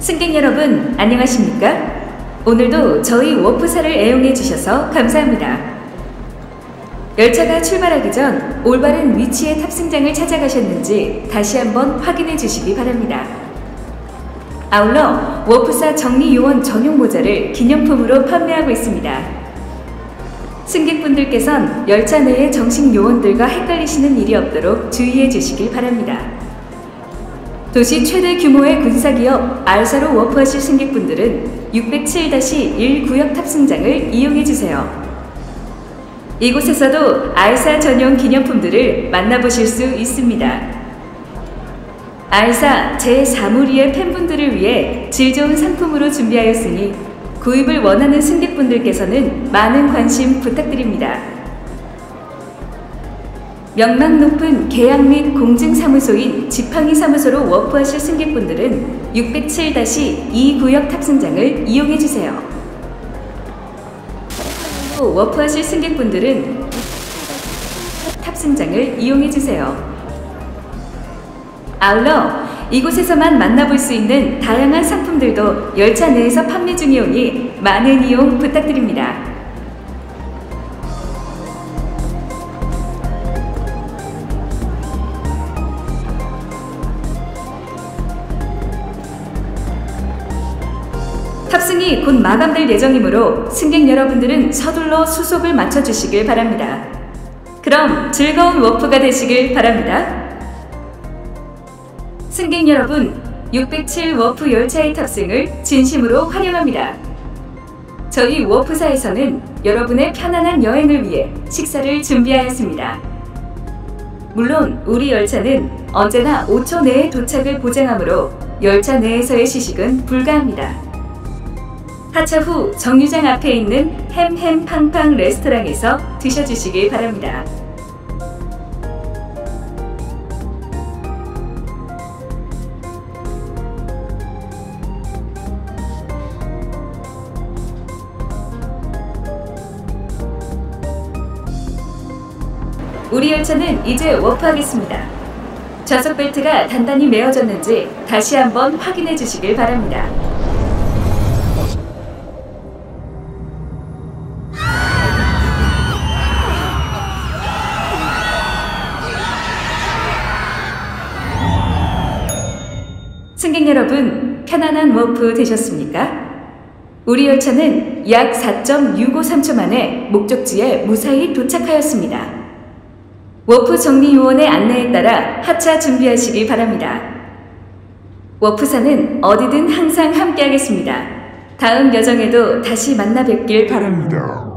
승객 여러분, 안녕하십니까? 오늘도 저희 워프사를 애용해 주셔서 감사합니다. 열차가 출발하기 전 올바른 위치의 탑승장을 찾아가셨는지 다시 한번 확인해 주시기 바랍니다. 아울러 워프사 정리요원 전용 모자를 기념품으로 판매하고 있습니다. 승객분들께선 열차 내의 정식 요원들과 헷갈리시는 일이 없도록 주의해 주시길 바랍니다. 도시 최대 규모의 군사기업 알사로 워프하실 승객분들은 607-1 구역 탑승장을 이용해 주세요. 이곳에서도 알사 전용 기념품들을 만나보실 수 있습니다. 알사 제4무리의 팬분들을 위해 질 좋은 상품으로 준비하였으니 구입을 원하는 승객분들께서는 많은 관심 부탁드립니다. 명망 높은 계약 및 공증사무소인 지팡이 사무소로 워프하실 승객분들은 607-2 구역 탑승장을 이용해 주세요. 또 워프하실 승객분들은 탑승장을 이용해 주세요. 아울러 이곳에서만 만나볼 수 있는 다양한 상품들도 열차 내에서 판매 중이오니 많은 이용 부탁드립니다. 탑승이 곧 마감될 예정이므로 승객 여러분들은 서둘러 수속을 마쳐주시길 바랍니다. 그럼 즐거운 워프가 되시길 바랍니다. 승객 여러분, 607 워프 열차의 탑승을 진심으로 환영합니다. 저희 워프사에서는 여러분의 편안한 여행을 위해 식사를 준비하였습니다. 물론 우리 열차는 언제나 5초 내에 도착을 보장하므로 열차 내에서의 시식은 불가합니다. 하차 후 정류장 앞에 있는 햄햄팡팡 레스토랑에서 드셔주시길 바랍니다. 우리 열차는 이제 워프하겠습니다. 좌석 벨트가 단단히 매어졌는지 다시 한번 확인해 주시길 바랍니다. 승객 여러분, 편안한 워프 되셨습니까? 우리 열차는 약 4.653초 만에 목적지에 무사히 도착하였습니다. 워프 정리요원의 안내에 따라 하차 준비하시기 바랍니다. 워프사는 어디든 항상 함께하겠습니다. 다음 여정에도 다시 만나 뵙길 바랍니다.